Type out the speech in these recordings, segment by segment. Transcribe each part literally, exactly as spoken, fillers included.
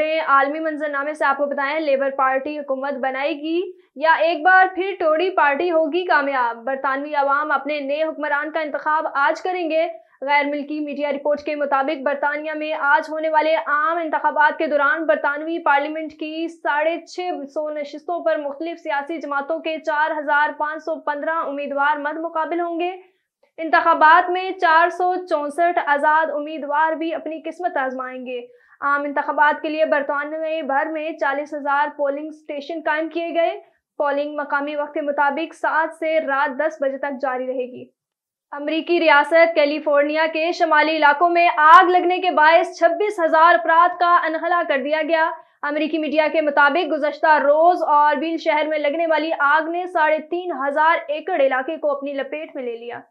खबरें आलमी मंजरनामे से आपको बताएं। लेबर पार्टी हुकूमत बनाएगी या एक बार फिर टोरी पार्टी होगी कामयाब? बरतानवी अवाम अपने नए हुक्मरान का इंतखाब आज करेंगे। गैर मिल्की मीडिया रिपोर्ट के मुताबिक बरतानिया में आज होने वाले आम इंतखाबात के दौरान बरतानवी पार्लियामेंट की साढ़े छह सौ नशिस्तों पर मुख्तलिफ सियासी जमातों के चार हजार पाँच सौ पंद्रह उम्मीदवार मद मुकाबिल होंगे। इंतखाबात में चार सौ चौंसठ आज़ाद उम्मीदवार भी अपनी किस्मत आजमाएंगे। आम इंतखाबात के लिए बरतानवे भर में चालीस हजार पोलिंग स्टेशन कायम किए गए। पोलिंग मकामी वक्त के मुताबिक सात से रात दस बजे तक जारी रहेगी। अमरीकी रियासत कैलिफोर्निया के शमाली इलाकों में आग लगने के बायस छब्बीस हजार अफराद का अनहला कर दिया गया। अमरीकी मीडिया के मुताबिक गुज़श्ता रोज और बिल शहर में लगने वाली आग ने साढ़े तीन हजार एकड़ इलाके को अपनी लपेट में ले लिया।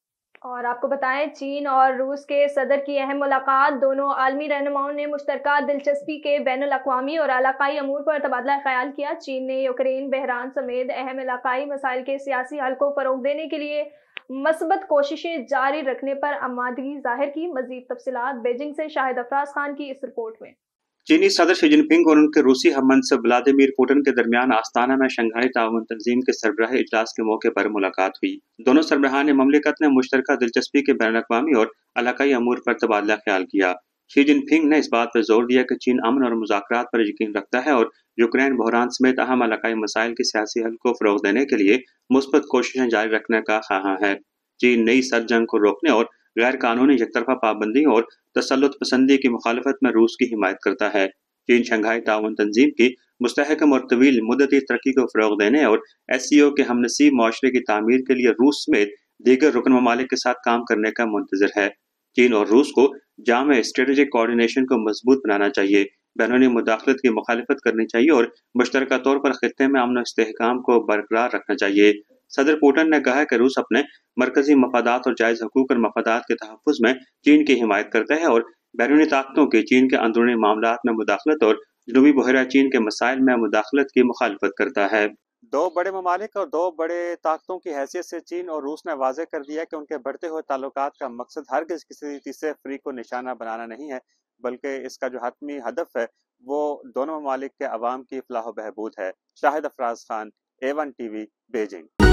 और आपको बताएं, चीन और रूस के सदर की अहम मुलाकात। दोनों आलमी रहनुमाओं ने मुश्तरका दिलचस्पी के बैनुल अक़वामी और इलाकाई अमूर पर तबादला ख्याल किया। चीन ने यूक्रेन बहरान समेत अहम इलाकाई मसाइल के सियासी हल को फ़रोग़ देने के लिए मस्बत कोशिशें जारी रखने पर आमादगी जाहिर की। मज़ीद तफसीलात बेजिंग से शाहिद अफराज खान की इस रिपोर्ट में। चीनी सदर शी जिनपिंग और उनके रूसी हममंसब व्लादिमीर पुतिन के दरमियान आस्ताना में शंघाई ताउन तंजीम के सरबराही इजलास के मौके पर मुलाकात हुई। दोनों सरबराहान मुमलिकत ने मुश्तरका दिलचस्पी के बैनुल-अक़वामी और इलाकाई अमूर पर तबादला ख्याल किया। शी जिनपिंग ने इस बात पर जोर दिया कि चीन अमन और मुज़ाकरात पर यकीन रखता है और यूक्रेन बहरान समेत अहम इलाकाई मसाइल के सियासी हल को फ़रोग़ देने के लिए मुस्बत कोशिशें जारी रखने का ख्वाहां है। चीन नई सर जंग को रोकने और गैर कानूनी यकतरफा पाबंदी और तसल्लुत पसंदी की मुखालफत में रूस की हिमायत करता है। चीन शंघाई ताउन तंजीम की मुस्तहकम और तवील मुद्दती तरक्की को फ़रोग़ देने और एस सी ओ के हमनसीब माशरे की तामीर के लिए रूस समेत दीगर रुकन ममालिक के साथ काम करने का मुंतज़िर है। चीन और रूस को जामे स्ट्रेटेजिक कोऑर्डिनेशन को मजबूत बनाना चाहिए, बैरूनी मुदाखलत की मुखालिफत करनी चाहिए और मुश्तरका तौर पर खित्ते में अमन और इस्तेहकाम को बरकरार रखना चाहिए। सदर पुतिन ने कहा कि रूस अपने मरकजी मफादात और जायज़ हकूक और मफादात के तहफ़्फ़ुज़ में चीन की हिमायत करता है और बैरूनी ताकतों के चीन के अंदरूनी मामलात में मुदाखलत और जनूबी बहरा चीन के मसाइल में मुदाखलत की मुखालफत करता है। दो बड़े ममालिक और दो बड़े ताकतों की हैसियत से चीन और रूस ने वाज़ेह कर दिया कि उनके बढ़ते हुए ताल्लुकात का मकसद हरगिज़ किसी तीसरे फ़रीक को निशाना बनाना नहीं है, बल्कि इसका जो हतमी हदफ है वो दोनों ममालिक के अवाम की फलाह व बहबूद है। Shahid Afraz Khan, A one T V, Beijing.